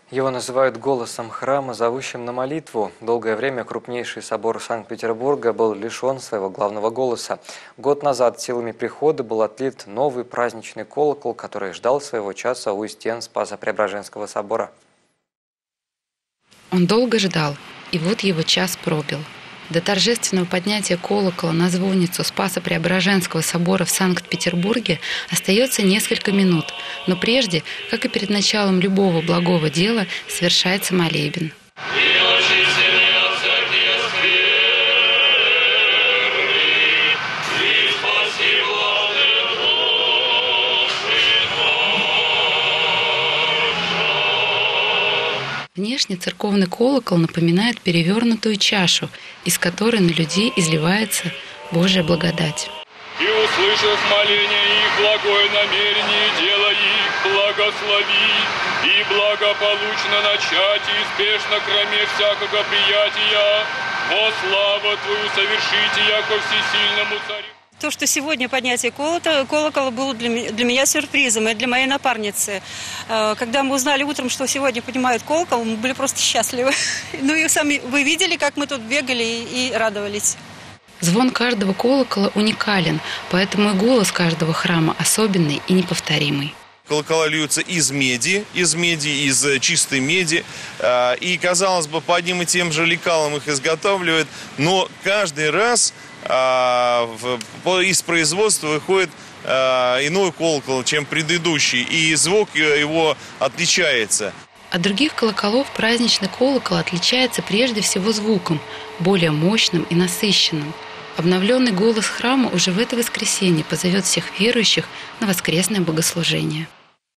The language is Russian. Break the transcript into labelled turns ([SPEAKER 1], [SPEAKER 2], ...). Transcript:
[SPEAKER 1] Его называют голосом храма, зовущим на молитву. Долгое время крупнейший собор Санкт-Петербурга был лишен своего главного голоса. Год назад силами прихода был отлит новый праздничный колокол, который ждал своего часа у стен Спасо-Преображенского собора.
[SPEAKER 2] Он долго ждал, и вот его час пробил. До торжественного поднятия колокола на звонницу Спасо-Преображенского собора в Санкт-Петербурге остается несколько минут, но прежде, как и перед началом любого благого дела, совершается молебен. Внешне церковный колокол напоминает перевернутую чашу, из которой на людей изливается Божья благодать.
[SPEAKER 3] «И услышав моление их, благое намерение дела их, благослови, и благополучно начать, и успешно кроме всякого приятия, во славу Твою совершите, яко всесильному царю».
[SPEAKER 4] То, что сегодня поднятие колокола было для меня сюрпризом и для моей напарницы. Когда мы узнали утром, что сегодня поднимают колокол, мы были просто счастливы. Ну и сами вы видели, как мы тут бегали и радовались.
[SPEAKER 2] Звон каждого колокола уникален, поэтому и голос каждого храма особенный и неповторимый.
[SPEAKER 5] Колокола льются из меди, из чистой меди. И, казалось бы, по одним и тем же лекалам их изготавливают, но каждый раз из производства выходит иной колокол, чем предыдущий, и звук его отличается.
[SPEAKER 2] От других колоколов праздничный колокол отличается прежде всего звуком, более мощным и насыщенным. Обновленный голос храма уже в это воскресенье позовет всех верующих на воскресное богослужение.